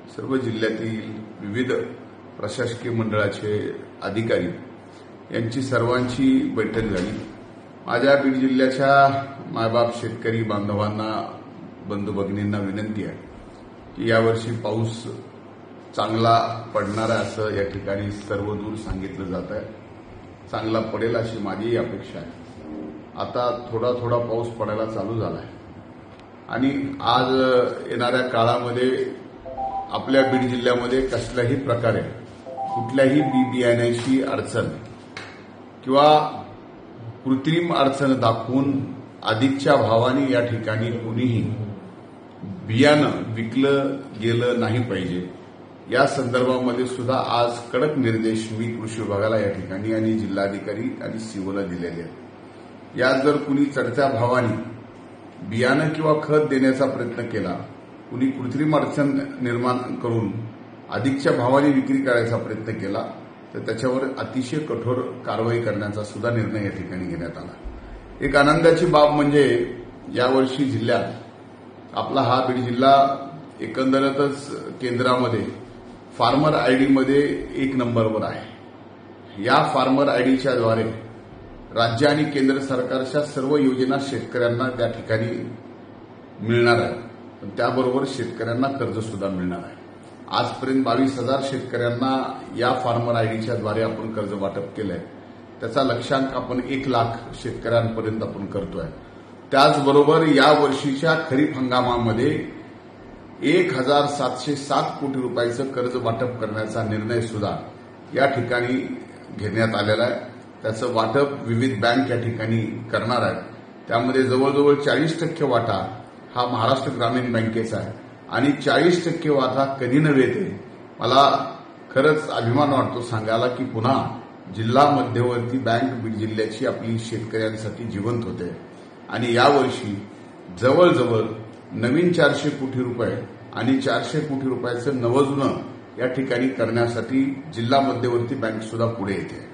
सर्व जिल्ह्यातील विविध प्रशासकीय मंडळाचे अधिकारी यांची सर्वांची बैठक झाली। माझ्या बीड जिल्ह्याच्या मायबाप शेतकरी बांधवांना बंधू भगिनींना विनंती आहे की यावर्षी पाऊस चांगला पडणार आहे असं या ठिकाणी सर्वदूर सांगितलं जात आहे। चांगला पडेल अशी माझी अपेक्षा आहे। आता थोडा थोडा पाऊस पडायला चालू झाला आहे आणि आज येणाऱ्या काळामध्ये आपल्या बीड जिल्ह्यामध्ये कसल्याही प्रकारे कुठल्याही बियाण्याची अडचण किंवा कृत्रिम अडचण दाखवून अधिकच्या भावाने या ठिकाणी कुणीही बियाणं विकलं गेलं नाही पाहिजे। या संदर्भामध्ये सुद्धा आज कडक निर्देश मी कृषी विभागाला या ठिकाणी आणि जिल्हाधिकारी आणि सीओला दिलेले आहेत। यात जर कुणी चढत्या भावाने बियाणं किंवा खत देण्याचा प्रयत्न केला, कुणी कृत्रिम अडचण निर्माण करून अधिकच्या भावाने विक्री करायचा प्रयत्न केला तर त्याच्यावर अतिशय कठोर कारवाई करण्याचा सुद्धा निर्णय या ठिकाणी घेण्यात आला। एक आनंदाची बाब म्हणजे यावर्षी जिल्ह्यात आपला हा बीड जिल्हा एकंदरच केंद्रामध्ये फार्मर आयडीमध्ये 1 नंबरवर आहे। या फार्मर आयडीच्या द्वारे राज्य आणि केंद्र सरकारच्या सर्व योजना शेतकऱ्यांना त्या ठिकाणी मिळणार आहेत। त्याबरोबर शेतकऱ्यांना कर्ज सुद्धा मिळणार आहे। आजपर्यंत 22,000 शेतकऱ्यांना या फार्मर आयडीच्या द्वारे आपण कर्ज वाटप केलंय। त्याचा लक्ष्यांक आपण 1 लाख शेतकऱ्यांपर्यंत आपण करतोय। त्याचबरोबर या वर्षीच्या खरीप हंगामामध्ये 1,707 कोटी रुपयाचं कर्ज वाटप करण्याचा निर्णय सुद्धा या ठिकाणी घेण्यात आलेला आहे। त्याचं वाटप विविध बँक या ठिकाणी करणार आहेत। त्यामध्ये जवळजवळ 40% वाटा हा महाराष्ट्र ग्रामीण बँकेचा आहे आणि 40% वाटा कधी नव्हे ते मला खरंच अभिमान वाटतो सांगायला की पुन्हा जिल्हा मध्यवर्ती बँक बीड जिल्ह्याची आपली शेतकऱ्यांसाठी जिवंत होते आणि यावर्षी जवळजवळ नवीन 400 कोटी रुपये आणि 400 कोटी रुपयाचं नवं जुनं या ठिकाणी करण्यासाठी जिल्हा मध्यवर्ती बँक सुद्धा पुढे येते।